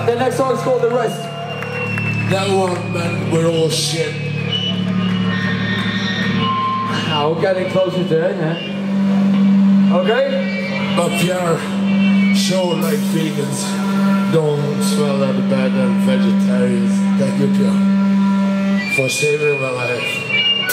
the next song is called The Rest. That one, man, we're all shit. Now we're getting closer to it, yeah. Okay? But Pierre, show like vegans, don't smell out of bed and vegetarians. Thank you, Pierre, for saving my life.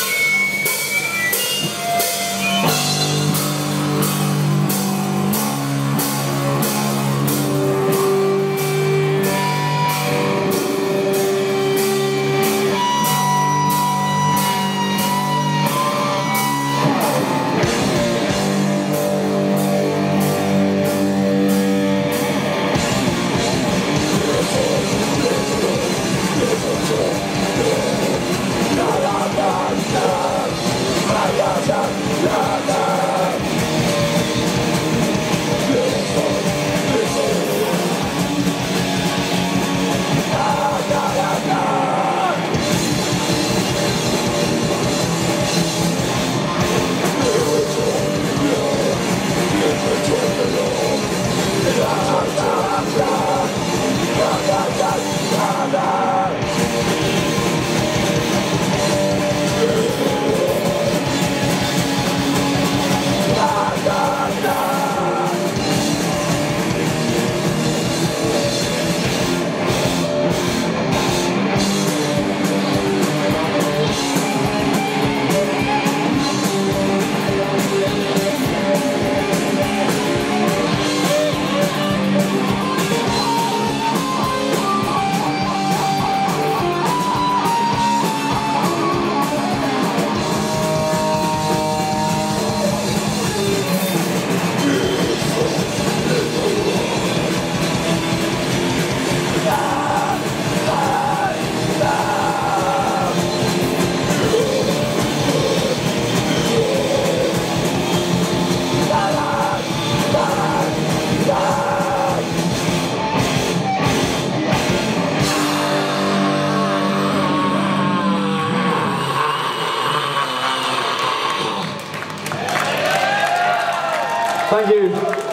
Thank you.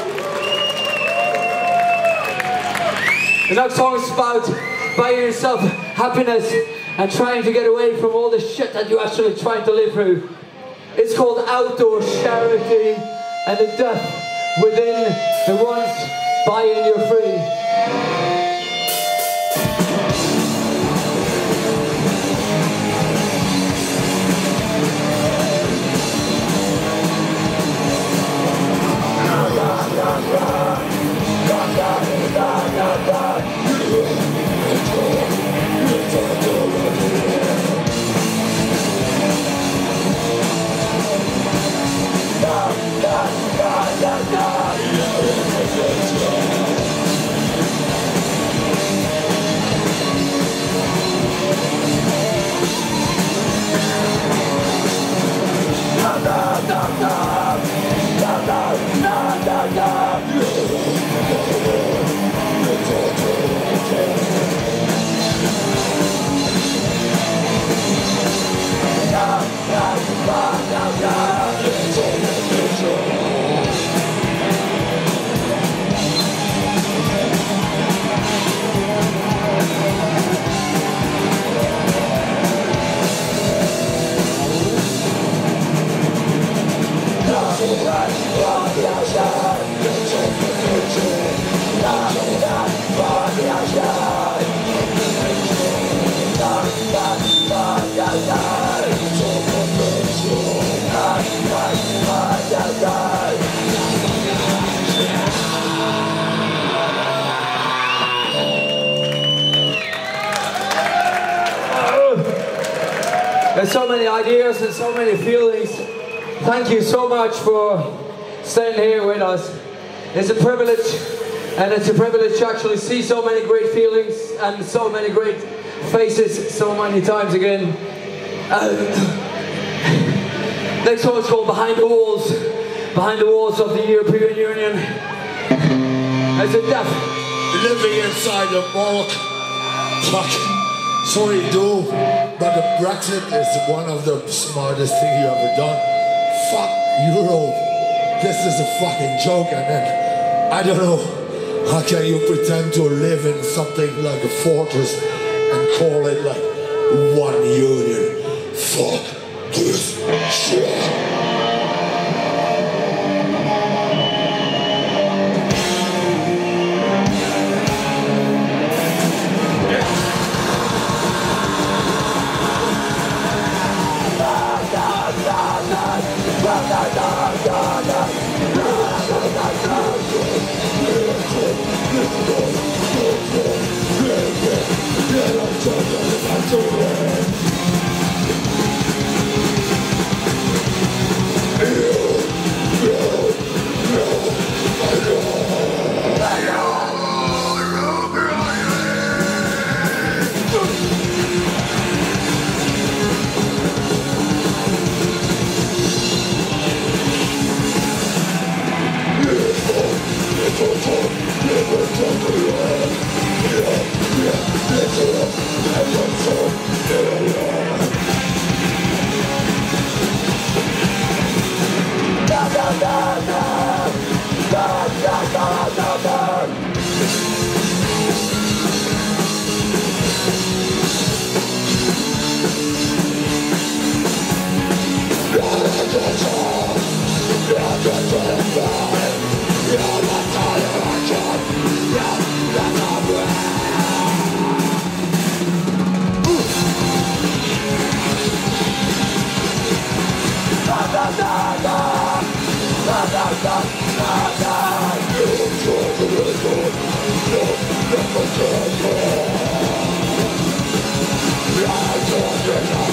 The next song is about buying yourself happiness and trying to get away from all the shit that you're actually trying to live through. It's called Outdoor Charity and the death within the ones buying you free. There's so many ideas and so many feelings. Thank you so much for staying here with us. It's a privilege, and it's a privilege to actually see so many great feelings and so many great faces so many times again. Next one is called Behind the Walls. Behind the walls of the European Union. As a death. Living inside a bulk. Fuck. Sorry, dude, but the Brexit is one of the smartest things you ever done. Fuck Europe. This is a fucking joke, and then I don't know. How can you pretend to live in something like a fortress and call it like one union? Fuck this shit. Yeah.